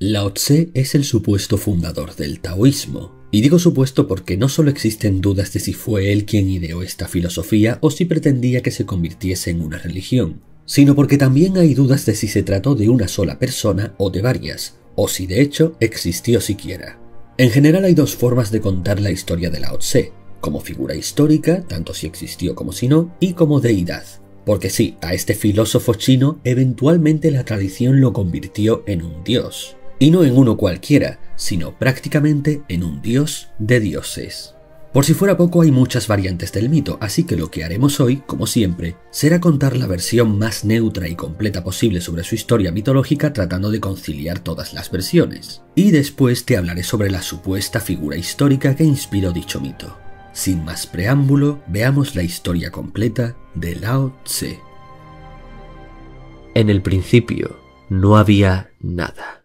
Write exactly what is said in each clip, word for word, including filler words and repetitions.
Lao Tse es el supuesto fundador del taoísmo. Y digo supuesto porque no solo existen dudas de si fue él quien ideó esta filosofía o si pretendía que se convirtiese en una religión, sino porque también hay dudas de si se trató de una sola persona o de varias, o si de hecho existió siquiera. En general hay dos formas de contar la historia de Lao Tse, como figura histórica, tanto si existió como si no, y como deidad. Porque sí, a este filósofo chino eventualmente la tradición lo convirtió en un dios. Y no en uno cualquiera, sino prácticamente en un dios de dioses. Por si fuera poco, hay muchas variantes del mito, así que lo que haremos hoy, como siempre, será contar la versión más neutra y completa posible sobre su historia mitológica, tratando de conciliar todas las versiones. Y después te hablaré sobre la supuesta figura histórica que inspiró dicho mito. Sin más preámbulo, veamos la historia completa de Lao Tse. En el principio no había nada.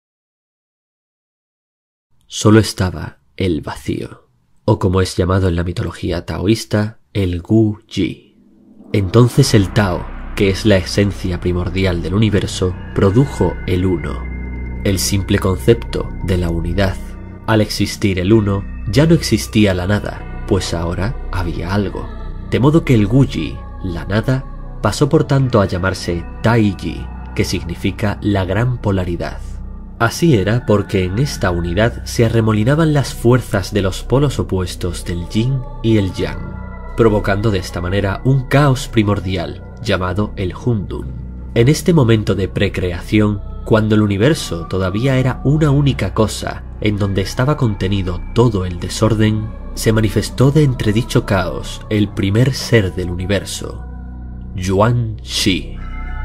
Solo estaba el vacío, o como es llamado en la mitología taoísta, el Gu Yi. Entonces el Tao, que es la esencia primordial del universo, produjo el Uno, el simple concepto de la unidad. Al existir el Uno, ya no existía la nada, pues ahora había algo. De modo que el Gu Yi, la nada, pasó por tanto a llamarse Tai Yi, que significa la gran polaridad. Así era porque en esta unidad se arremolinaban las fuerzas de los polos opuestos del yin y el yang, provocando de esta manera un caos primordial llamado el Hundun. En este momento de precreación, cuando el universo todavía era una única cosa en donde estaba contenido todo el desorden, se manifestó de entre dicho caos el primer ser del universo, Yuan Shi.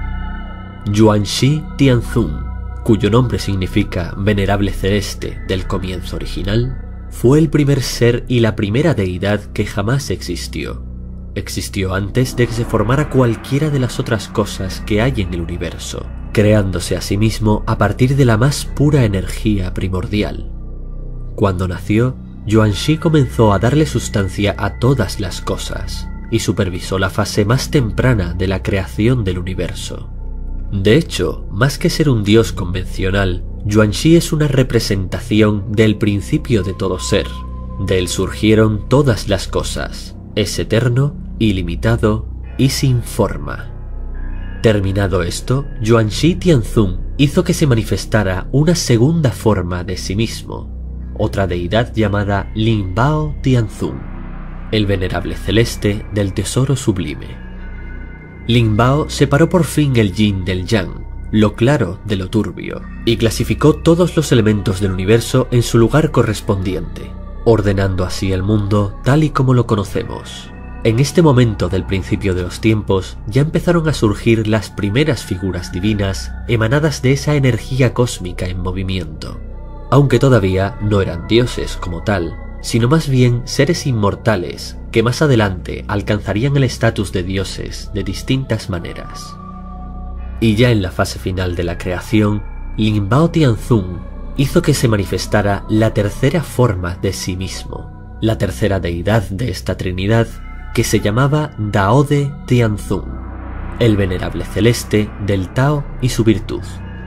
Yuan Shi Tianzun, cuyo nombre significa venerable celeste del comienzo original, fue el primer ser y la primera deidad que jamás existió. Existió antes de que se formara cualquiera de las otras cosas que hay en el universo, creándose a sí mismo a partir de la más pura energía primordial. Cuando nació, Yuan Shi comenzó a darle sustancia a todas las cosas y supervisó la fase más temprana de la creación del universo. De hecho, más que ser un dios convencional, Yuan Shi es una representación del principio de todo ser. De él surgieron todas las cosas. Es eterno, ilimitado y sin forma. Terminado esto, Yuan Shi Tianzun hizo que se manifestara una segunda forma de sí mismo, otra deidad llamada Lin Bao Tianzun, el venerable celeste del tesoro sublime. Lin Bao separó por fin el yin del yang, lo claro de lo turbio, y clasificó todos los elementos del universo en su lugar correspondiente, ordenando así el mundo tal y como lo conocemos. En este momento del principio de los tiempos ya empezaron a surgir las primeras figuras divinas emanadas de esa energía cósmica en movimiento, aunque todavía no eran dioses como tal, sino más bien seres inmortales que más adelante alcanzarían el estatus de dioses de distintas maneras. Y ya en la fase final de la creación, Lin Bao Tianzun hizo que se manifestara la tercera forma de sí mismo, la tercera deidad de esta trinidad, que se llamaba Daode Tianzun, el venerable celeste del Tao y su virtud.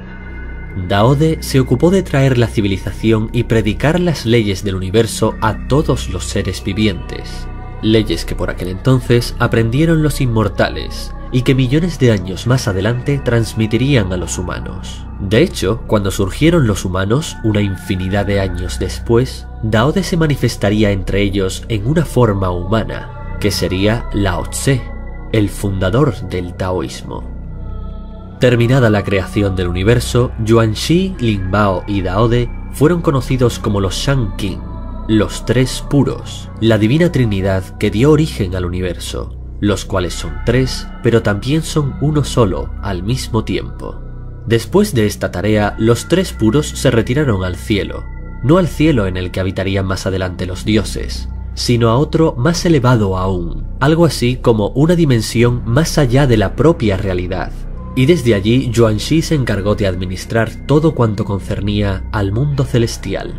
Daode se ocupó de traer la civilización y predicar las leyes del universo a todos los seres vivientes, leyes que por aquel entonces aprendieron los inmortales y que millones de años más adelante transmitirían a los humanos. De hecho, cuando surgieron los humanos, una infinidad de años después, Daode se manifestaría entre ellos en una forma humana, que sería Lao Tse, el fundador del taoísmo. Terminada la creación del universo, Yuan Shi, Lin Bao y Daode fueron conocidos como los Shan Qing, los tres puros, la divina trinidad que dio origen al universo, los cuales son tres, pero también son uno solo al mismo tiempo. Después de esta tarea, los tres puros se retiraron al cielo, no al cielo en el que habitarían más adelante los dioses, sino a otro más elevado aún, algo así como una dimensión más allá de la propia realidad. Y desde allí Yuan Shi se encargó de administrar todo cuanto concernía al mundo celestial.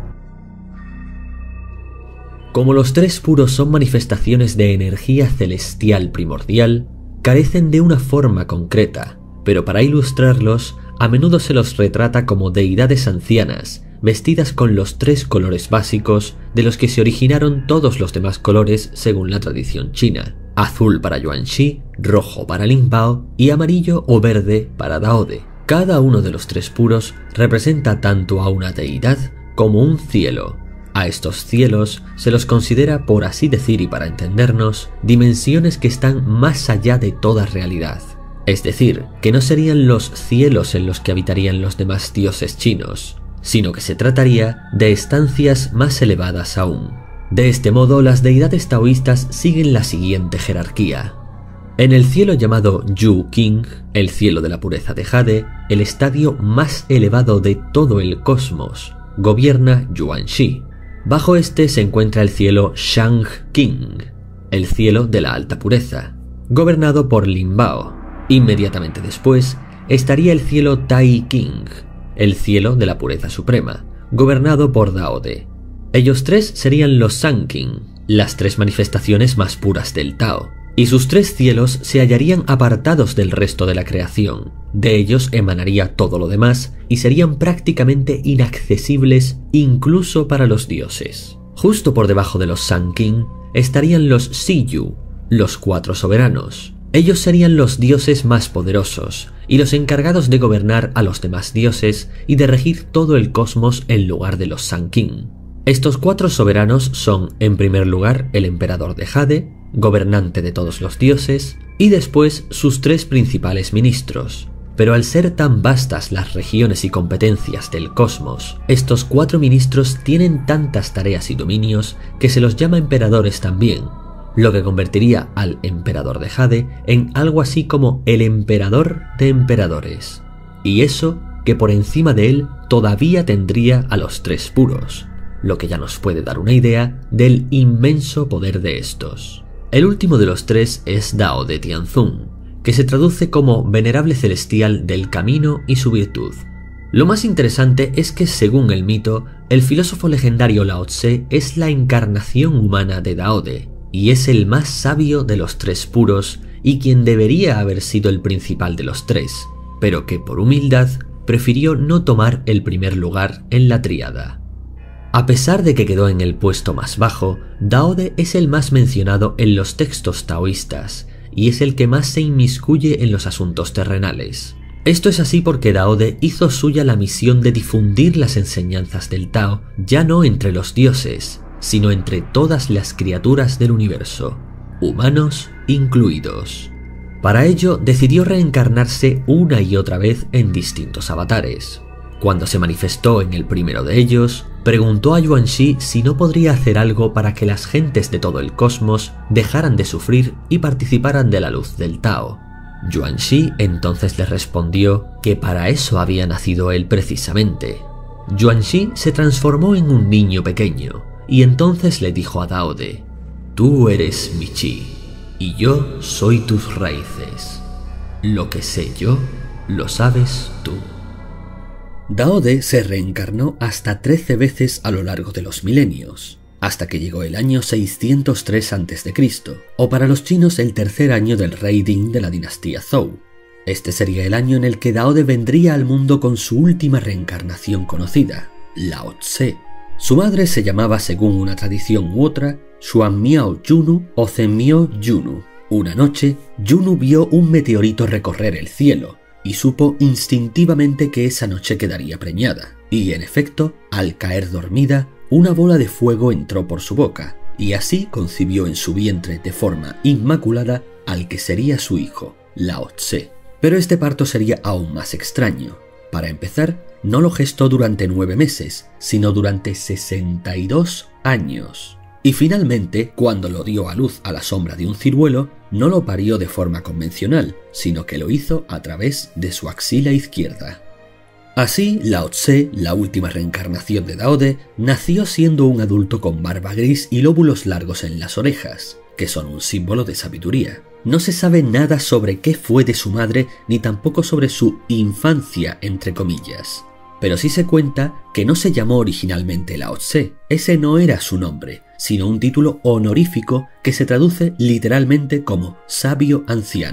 Como los tres puros son manifestaciones de energía celestial primordial, carecen de una forma concreta, pero para ilustrarlos a menudo se los retrata como deidades ancianas, vestidas con los tres colores básicos de los que se originaron todos los demás colores según la tradición china: azul para Yuan-shi, rojo para Linbao y amarillo o verde para Daode. Cada uno de los tres puros representa tanto a una deidad como un cielo. A estos cielos se los considera, por así decir y para entendernos, dimensiones que están más allá de toda realidad. Es decir, que no serían los cielos en los que habitarían los demás dioses chinos, sino que se trataría de estancias más elevadas aún. De este modo, las deidades taoístas siguen la siguiente jerarquía. En el cielo llamado Yu King, el cielo de la pureza de Jade, el estadio más elevado de todo el cosmos, gobierna Yuan-shi. Bajo este se encuentra el cielo Shang King, el cielo de la alta pureza, gobernado por Linbao. Inmediatamente después estaría el cielo Tai King, el cielo de la pureza suprema, gobernado por Daode. Ellos tres serían los San King, las tres manifestaciones más puras del Tao, y sus tres cielos se hallarían apartados del resto de la creación. De ellos emanaría todo lo demás y serían prácticamente inaccesibles incluso para los dioses. Justo por debajo de los San King estarían los Siyu, los cuatro soberanos. Ellos serían los dioses más poderosos y los encargados de gobernar a los demás dioses y de regir todo el cosmos en lugar de los San King. Estos cuatro soberanos son, en primer lugar, el emperador de Jade, gobernante de todos los dioses, y después sus tres principales ministros. Pero al ser tan vastas las regiones y competencias del cosmos, estos cuatro ministros tienen tantas tareas y dominios que se los llama emperadores también, lo que convertiría al emperador de Jade en algo así como el emperador de emperadores. Y eso que por encima de él todavía tendría a los tres puros, lo que ya nos puede dar una idea del inmenso poder de estos. El último de los tres es Dao de Tianzun, que se traduce como venerable celestial del camino y su virtud. Lo más interesante es que, según el mito, el filósofo legendario Lao Tse es la encarnación humana de Daode, y es el más sabio de los tres puros y quien debería haber sido el principal de los tres, pero que por humildad prefirió no tomar el primer lugar en la tríada. A pesar de que quedó en el puesto más bajo, Daode es el más mencionado en los textos taoístas y es el que más se inmiscuye en los asuntos terrenales. Esto es así porque Daode hizo suya la misión de difundir las enseñanzas del Tao ya no entre los dioses, sino entre todas las criaturas del universo, humanos incluidos. Para ello decidió reencarnarse una y otra vez en distintos avatares. Cuando se manifestó en el primero de ellos, preguntó a Yuan-shi si no podría hacer algo para que las gentes de todo el cosmos dejaran de sufrir y participaran de la luz del Tao. Yuan-shi entonces le respondió que para eso había nacido él precisamente. Yuan-shi se transformó en un niño pequeño y entonces le dijo a Daode: «Tú eres mi chi y yo soy tus raíces. Lo que sé yo, lo sabes tú». Daode se reencarnó hasta trece veces a lo largo de los milenios, hasta que llegó el año seiscientos tres antes de Cristo, o para los chinos el tercer año del rey Ding de la dinastía Zhou. Este sería el año en el que Daode vendría al mundo con su última reencarnación conocida, Lao Tse. Su madre se llamaba, según una tradición u otra, Xuanmiao Yunu o Zenmiao Yunu. Una noche, Yunu vio un meteorito recorrer el cielo, y supo instintivamente que esa noche quedaría preñada, y en efecto, al caer dormida, una bola de fuego entró por su boca, y así concibió en su vientre de forma inmaculada al que sería su hijo, Lao Tse. Pero este parto sería aún más extraño. Para empezar, no lo gestó durante nueve meses, sino durante sesenta y dos años. Y finalmente, cuando lo dio a luz a la sombra de un ciruelo, no lo parió de forma convencional, sino que lo hizo a través de su axila izquierda. Así, Lao Tse, la última reencarnación de Daode, nació siendo un adulto con barba gris y lóbulos largos en las orejas, que son un símbolo de sabiduría. No se sabe nada sobre qué fue de su madre, ni tampoco sobre su infancia, entre comillas. Pero sí se cuenta que no se llamó originalmente Lao Tse, ese no era su nombre, sino un título honorífico que se traduce literalmente como sabio anciano.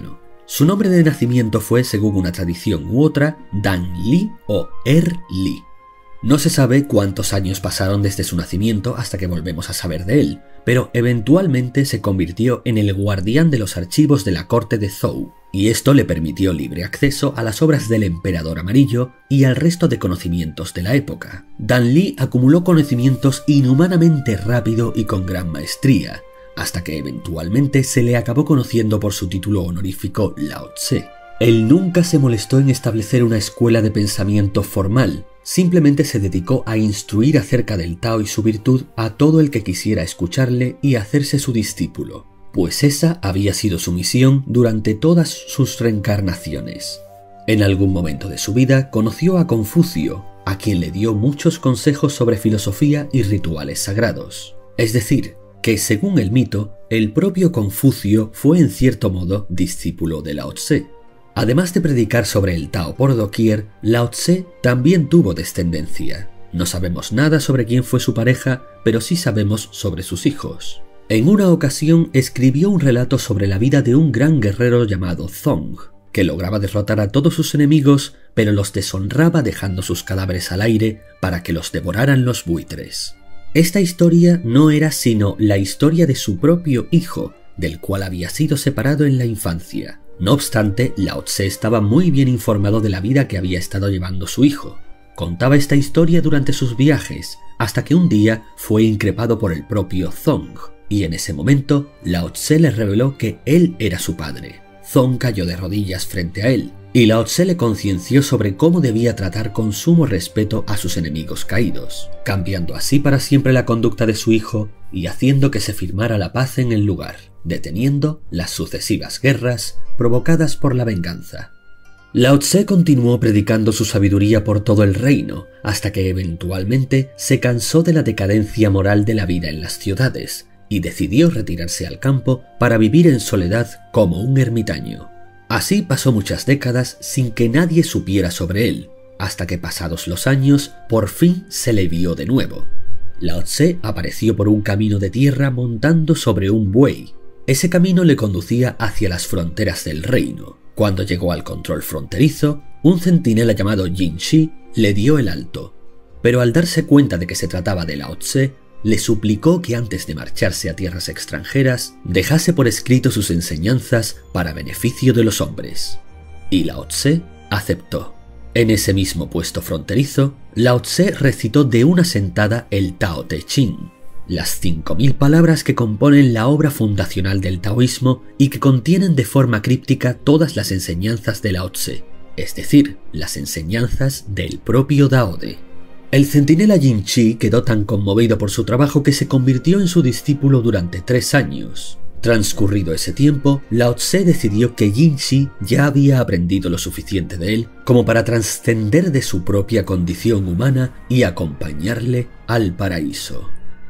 Su nombre de nacimiento fue, según una tradición u otra, Dan Li o Er Li. No se sabe cuántos años pasaron desde su nacimiento hasta que volvemos a saber de él, pero eventualmente se convirtió en el guardián de los archivos de la corte de Zhou, y esto le permitió libre acceso a las obras del Emperador Amarillo y al resto de conocimientos de la época. Dan Li acumuló conocimientos inhumanamente rápido y con gran maestría, hasta que eventualmente se le acabó conociendo por su título honorífico Lao Tse. Él nunca se molestó en establecer una escuela de pensamiento formal, simplemente se dedicó a instruir acerca del Tao y su virtud a todo el que quisiera escucharle y hacerse su discípulo, pues esa había sido su misión durante todas sus reencarnaciones. En algún momento de su vida conoció a Confucio, a quien le dio muchos consejos sobre filosofía y rituales sagrados. Es decir, que según el mito, el propio Confucio fue en cierto modo discípulo de Lao Tse. Además de predicar sobre el Tao por doquier, Lao Tse también tuvo descendencia. No sabemos nada sobre quién fue su pareja, pero sí sabemos sobre sus hijos. En una ocasión escribió un relato sobre la vida de un gran guerrero llamado Zong, que lograba derrotar a todos sus enemigos, pero los deshonraba dejando sus cadáveres al aire para que los devoraran los buitres. Esta historia no era sino la historia de su propio hijo, del cual había sido separado en la infancia. No obstante, Lao Tse estaba muy bien informado de la vida que había estado llevando su hijo. Contaba esta historia durante sus viajes, hasta que un día fue increpado por el propio Zong, y en ese momento Lao Tse le reveló que él era su padre. Zong cayó de rodillas frente a él, y Lao Tse le concienció sobre cómo debía tratar con sumo respeto a sus enemigos caídos, cambiando así para siempre la conducta de su hijo y haciendo que se firmara la paz en el lugar, deteniendo las sucesivas guerras provocadas por la venganza. Lao Tse continuó predicando su sabiduría por todo el reino, hasta que eventualmente se cansó de la decadencia moral de la vida en las ciudades, y decidió retirarse al campo para vivir en soledad como un ermitaño. Así pasó muchas décadas sin que nadie supiera sobre él, hasta que pasados los años, por fin se le vio de nuevo. Lao Tse apareció por un camino de tierra montando sobre un buey. Ese camino le conducía hacia las fronteras del reino. Cuando llegó al control fronterizo, un centinela llamado Jin Shi le dio el alto, pero al darse cuenta de que se trataba de Lao Tse, le suplicó que antes de marcharse a tierras extranjeras dejase por escrito sus enseñanzas para beneficio de los hombres. Y Lao Tse aceptó. En ese mismo puesto fronterizo, Lao Tse recitó de una sentada el Tao Te Ching, las cinco mil palabras que componen la obra fundacional del taoísmo y que contienen de forma críptica todas las enseñanzas de Lao Tse, es decir, las enseñanzas del propio Dao De. El centinela Jin Shi quedó tan conmovido por su trabajo que se convirtió en su discípulo durante tres años. Transcurrido ese tiempo, Lao Tse decidió que Jin Shi ya había aprendido lo suficiente de él como para trascender de su propia condición humana y acompañarle al paraíso.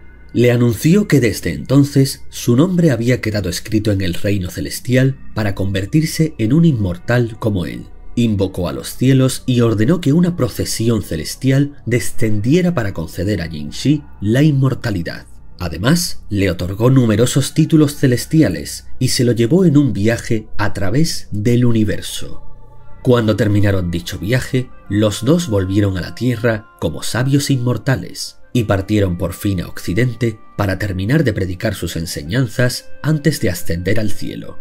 Le anunció que desde entonces su nombre había quedado escrito en el reino celestial para convertirse en un inmortal como él. Invocó a los cielos y ordenó que una procesión celestial descendiera para conceder a Jin Shi la inmortalidad. Además, le otorgó numerosos títulos celestiales y se lo llevó en un viaje a través del universo. Cuando terminaron dicho viaje, los dos volvieron a la Tierra como sabios inmortales y partieron por fin a Occidente para terminar de predicar sus enseñanzas antes de ascender al cielo.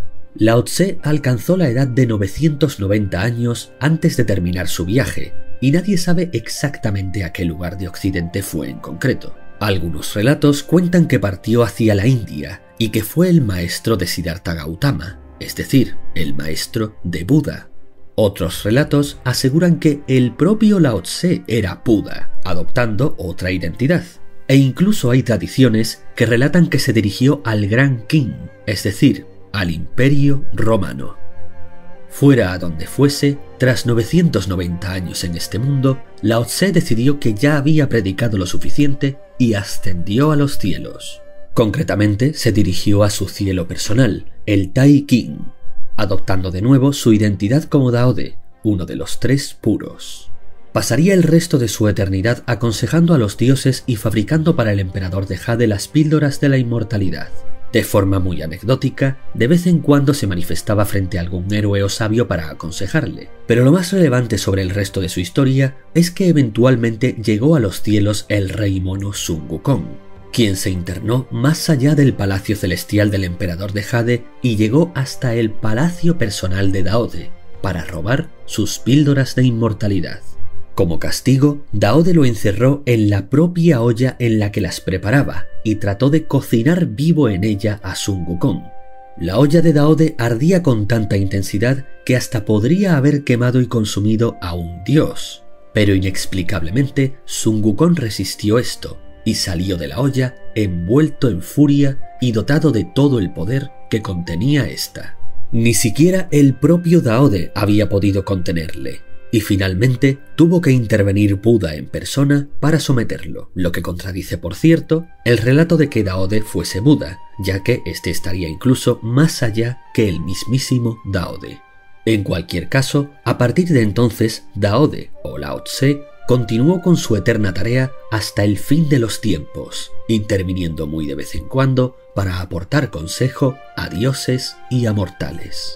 Lao Tse alcanzó la edad de novecientos noventa años antes de terminar su viaje, y nadie sabe exactamente a qué lugar de Occidente fue en concreto. Algunos relatos cuentan que partió hacia la India y que fue el maestro de Siddhartha Gautama, es decir, el maestro de Buda. Otros relatos aseguran que el propio Lao Tse era Buda, adoptando otra identidad. E incluso hay tradiciones que relatan que se dirigió al Gran Qin, es decir, al Imperio Romano. Fuera a donde fuese, tras novecientos noventa años en este mundo, Lao Tse decidió que ya había predicado lo suficiente y ascendió a los cielos. Concretamente, se dirigió a su cielo personal, el Tai King, adoptando de nuevo su identidad como Dao De, uno de los tres puros. Pasaría el resto de su eternidad aconsejando a los dioses y fabricando para el emperador de Jade las píldoras de la inmortalidad. De forma muy anecdótica, de vez en cuando se manifestaba frente a algún héroe o sabio para aconsejarle, pero lo más relevante sobre el resto de su historia es que eventualmente llegó a los cielos el rey mono Sun Wukong, quien se internó más allá del palacio celestial del emperador de Jade y llegó hasta el palacio personal de Daode para robar sus píldoras de inmortalidad. Como castigo, Daode lo encerró en la propia olla en la que las preparaba y trató de cocinar vivo en ella a Sun Wukong. La olla de Daode ardía con tanta intensidad que hasta podría haber quemado y consumido a un dios. Pero inexplicablemente, Sun Wukong resistió esto y salió de la olla envuelto en furia y dotado de todo el poder que contenía esta. Ni siquiera el propio Daode había podido contenerle, y finalmente tuvo que intervenir Buda en persona para someterlo, lo que contradice, por cierto, el relato de que Daode fuese Buda, ya que este estaría incluso más allá que el mismísimo Daode. En cualquier caso, a partir de entonces, Daode, o Lao Tse, continuó con su eterna tarea hasta el fin de los tiempos, interviniendo muy de vez en cuando para aportar consejo a dioses y a mortales.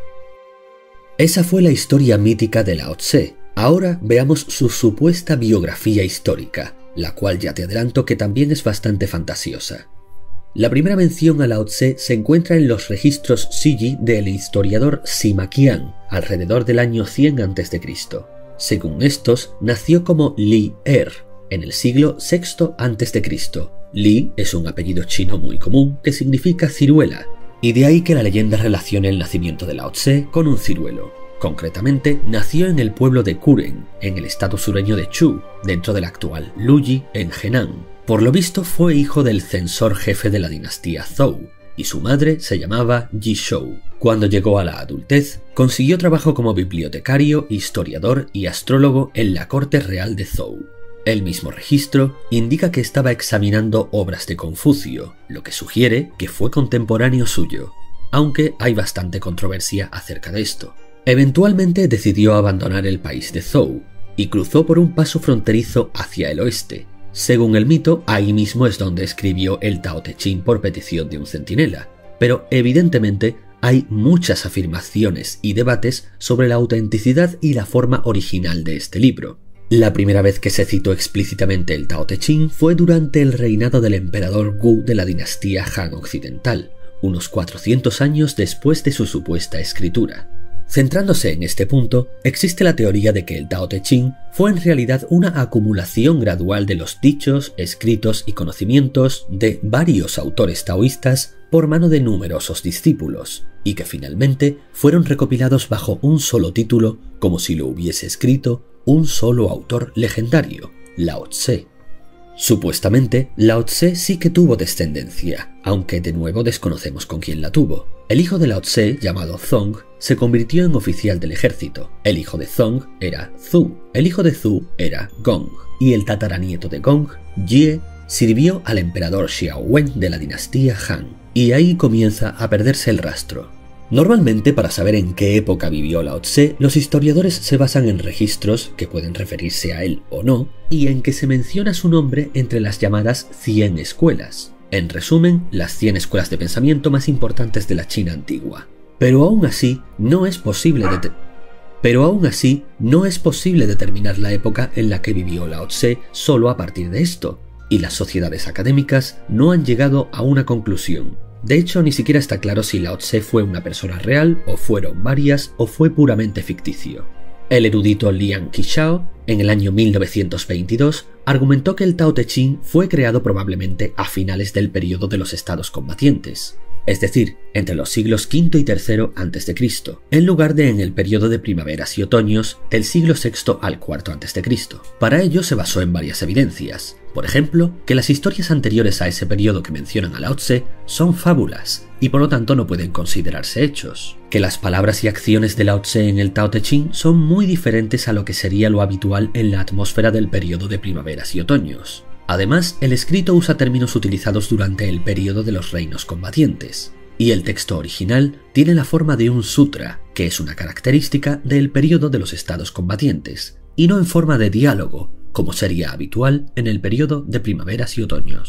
Esa fue la historia mítica de Lao Tse. Ahora veamos su supuesta biografía histórica, la cual ya te adelanto que también es bastante fantasiosa. La primera mención a Lao Tse se encuentra en los registros Shiji del historiador Sima Qian, alrededor del año cien antes de Cristo. Según estos, nació como Li Er, en el siglo sexto antes de Cristo. Li es un apellido chino muy común que significa ciruela, y de ahí que la leyenda relacione el nacimiento de Lao Tse con un ciruelo. Concretamente, nació en el pueblo de Kuren, en el estado sureño de Chu, dentro del actual Luyi, en Henan. Por lo visto fue hijo del censor jefe de la dinastía Zhou, y su madre se llamaba Yi Shou. Cuando llegó a la adultez, consiguió trabajo como bibliotecario, historiador y astrólogo en la corte real de Zhou. El mismo registro indica que estaba examinando obras de Confucio, lo que sugiere que fue contemporáneo suyo, aunque hay bastante controversia acerca de esto. Eventualmente decidió abandonar el país de Zhou y cruzó por un paso fronterizo hacia el oeste. Según el mito, ahí mismo es donde escribió el Tao Te Ching por petición de un centinela, pero evidentemente hay muchas afirmaciones y debates sobre la autenticidad y la forma original de este libro. La primera vez que se citó explícitamente el Tao Te Ching fue durante el reinado del emperador Wu de la dinastía Han Occidental, unos cuatrocientos años después de su supuesta escritura. Centrándose en este punto, existe la teoría de que el Tao Te Ching fue en realidad una acumulación gradual de los dichos, escritos y conocimientos de varios autores taoístas por mano de numerosos discípulos, y que finalmente fueron recopilados bajo un solo título como si lo hubiese escrito un solo autor legendario, Lao Tse. Supuestamente, Lao Tse sí que tuvo descendencia, aunque de nuevo desconocemos con quién la tuvo. El hijo de Lao Tse, llamado Zong, se convirtió en oficial del ejército. El hijo de Zong era Zhu, el hijo de Zhu era Gong, y el tataranieto de Gong, Jie, sirvió al emperador Xiaowen de la dinastía Han, y ahí comienza a perderse el rastro. Normalmente, para saber en qué época vivió Lao Tse, los historiadores se basan en registros que pueden referirse a él o no, y en que se menciona su nombre entre las llamadas cien escuelas. En resumen, las cien escuelas de pensamiento más importantes de la China antigua. Pero aún así, no es posible de Pero aún así, no es posible determinar la época en la que vivió Lao Tse solo a partir de esto, y las sociedades académicas no han llegado a una conclusión. De hecho, ni siquiera está claro si Lao Tse fue una persona real, o fueron varias, o fue puramente ficticio. El erudito Liang Qichao, en el año mil novecientos veintidós, argumentó que el Tao Te Ching fue creado probablemente a finales del periodo de los estados combatientes, es decir, entre los siglos quinto y tercero antes de Cristo, en lugar de en el periodo de primaveras y otoños del siglo sexto al cuarto antes de Cristo. Para ello se basó en varias evidencias. Por ejemplo, que las historias anteriores a ese periodo que mencionan a Lao Tse son fábulas y por lo tanto no pueden considerarse hechos. Que las palabras y acciones de Lao Tse en el Tao Te Ching son muy diferentes a lo que sería lo habitual en la atmósfera del periodo de primaveras y otoños. Además, el escrito usa términos utilizados durante el periodo de los reinos combatientes, y el texto original tiene la forma de un sutra, que es una característica del periodo de los estados combatientes, y no en forma de diálogo, como sería habitual en el periodo de primaveras y otoños.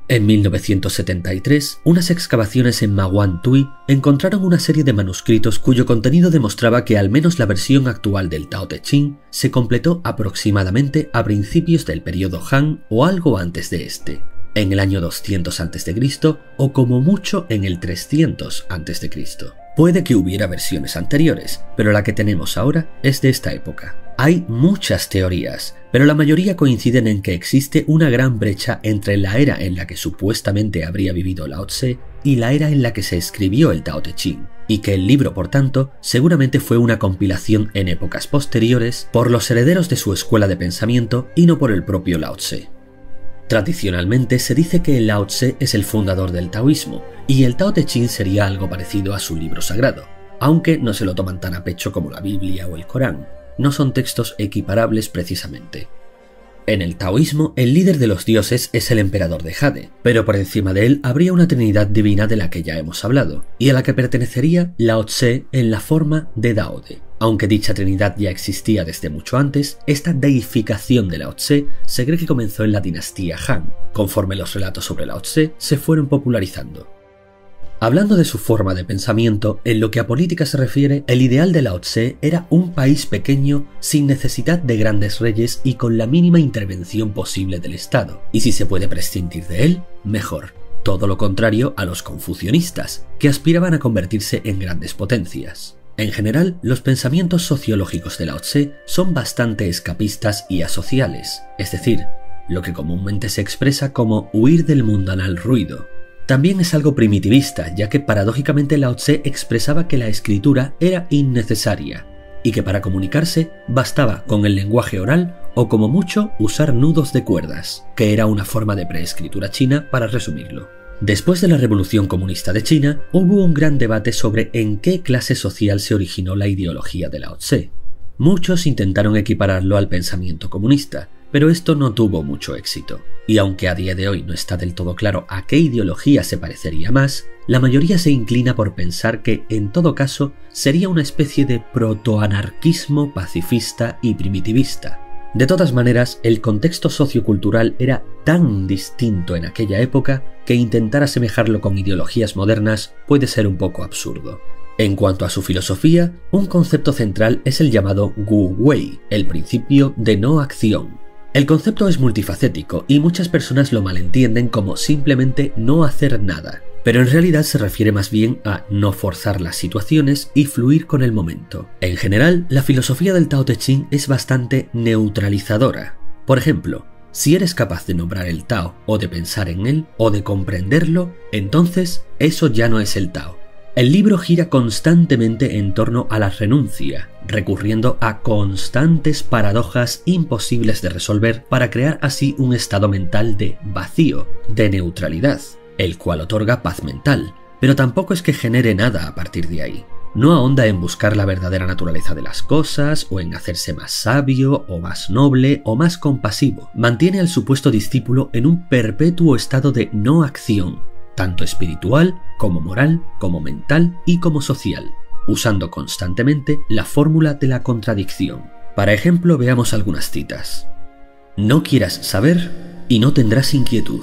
En mil novecientos setenta y tres, unas excavaciones en Ma Wan Tui encontraron una serie de manuscritos cuyo contenido demostraba que al menos la versión actual del Tao Te Ching se completó aproximadamente a principios del periodo Han o algo antes de este, en el año doscientos antes de Cristo o como mucho en el trescientos antes de Cristo. Puede que hubiera versiones anteriores, pero la que tenemos ahora es de esta época. Hay muchas teorías, pero la mayoría coinciden en que existe una gran brecha entre la era en la que supuestamente habría vivido Lao Tse y la era en la que se escribió el Tao Te Ching, y que el libro, por tanto, seguramente fue una compilación en épocas posteriores por los herederos de su escuela de pensamiento y no por el propio Lao Tse. Tradicionalmente se dice que Lao Tse es el fundador del taoísmo, y el Tao Te Ching sería algo parecido a su libro sagrado, aunque no se lo toman tan a pecho como la Biblia o el Corán. No son textos equiparables precisamente. En el taoísmo, el líder de los dioses es el emperador de Jade, pero por encima de él habría una trinidad divina de la que ya hemos hablado, y a la que pertenecería Lao Tse en la forma de Daode. Aunque dicha trinidad ya existía desde mucho antes, esta deificación de Lao Tse se cree que comenzó en la dinastía Han, conforme los relatos sobre Lao Tse se fueron popularizando. Hablando de su forma de pensamiento, en lo que a política se refiere, el ideal de Lao Tse era un país pequeño, sin necesidad de grandes reyes y con la mínima intervención posible del Estado. Y si se puede prescindir de él, mejor. Todo lo contrario a los confucionistas, que aspiraban a convertirse en grandes potencias. En general, los pensamientos sociológicos de Lao Tse son bastante escapistas y asociales, es decir, lo que comúnmente se expresa como huir del mundanal ruido. También es algo primitivista, ya que paradójicamente Lao Tse expresaba que la escritura era innecesaria y que para comunicarse bastaba con el lenguaje oral o como mucho usar nudos de cuerdas, que era una forma de preescritura china para resumirlo. Después de la Revolución Comunista de China, hubo un gran debate sobre en qué clase social se originó la ideología de Lao Tse. Muchos intentaron equipararlo al pensamiento comunista, pero esto no tuvo mucho éxito. Y aunque a día de hoy no está del todo claro a qué ideología se parecería más, la mayoría se inclina por pensar que, en todo caso, sería una especie de protoanarquismo pacifista y primitivista. De todas maneras, el contexto sociocultural era tan distinto en aquella época que intentar asemejarlo con ideologías modernas puede ser un poco absurdo. En cuanto a su filosofía, un concepto central es el llamado Wu Wei, el principio de no acción. El concepto es multifacético y muchas personas lo malentienden como simplemente no hacer nada, pero en realidad se refiere más bien a no forzar las situaciones y fluir con el momento. En general, la filosofía del Tao Te Ching es bastante neutralizadora. Por ejemplo, si eres capaz de nombrar el Tao o de pensar en él o de comprenderlo, entonces eso ya no es el Tao. El libro gira constantemente en torno a la renuncia, recurriendo a constantes paradojas imposibles de resolver para crear así un estado mental de vacío, de neutralidad, el cual otorga paz mental, pero tampoco es que genere nada a partir de ahí. No ahonda en buscar la verdadera naturaleza de las cosas o en hacerse más sabio o más noble o más compasivo. Mantiene al supuesto discípulo en un perpetuo estado de no acción, tanto espiritual, como moral, como mental y como social, usando constantemente la fórmula de la contradicción. Para ejemplo, veamos algunas citas. No quieras saber y no tendrás inquietud.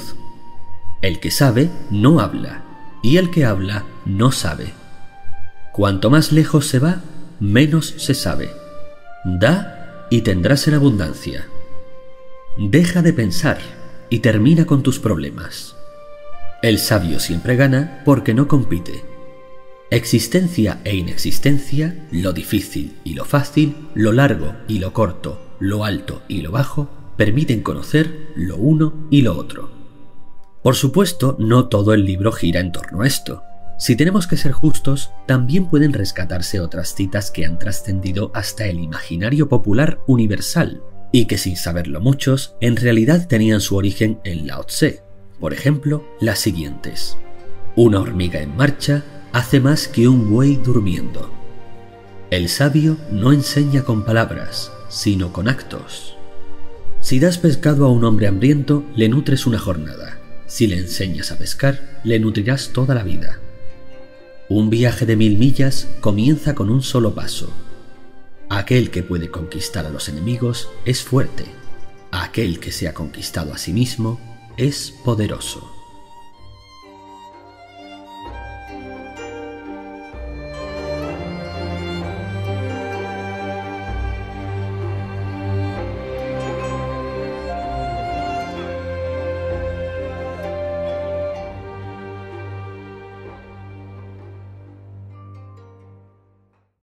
El que sabe no habla, y el que habla no sabe. Cuanto más lejos se va, menos se sabe. Da y tendrás en abundancia. Deja de pensar y termina con tus problemas. El sabio siempre gana porque no compite. Existencia e inexistencia, lo difícil y lo fácil, lo largo y lo corto, lo alto y lo bajo, permiten conocer lo uno y lo otro. Por supuesto, no todo el libro gira en torno a esto. Si tenemos que ser justos, también pueden rescatarse otras citas que han trascendido hasta el imaginario popular universal, y que sin saberlo muchos, en realidad tenían su origen en Lao Tse. Por ejemplo, las siguientes. Una hormiga en marcha hace más que un buey durmiendo. El sabio no enseña con palabras, sino con actos. Si das pescado a un hombre hambriento, le nutres una jornada. Si le enseñas a pescar, le nutrirás toda la vida. Un viaje de mil millas comienza con un solo paso. Aquel que puede conquistar a los enemigos es fuerte. Aquel que se ha conquistado a sí mismo es poderoso.